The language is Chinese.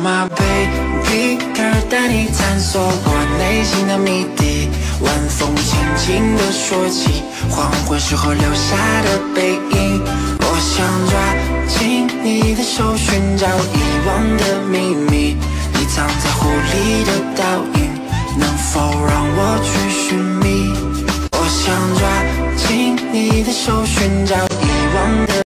my baby girl， 带你探索我内心的谜底。晚风轻轻地说起黄昏时候留下的背影，我想抓紧你的手，寻找遗忘的秘密。你藏在湖里的倒影，能否让我去寻觅？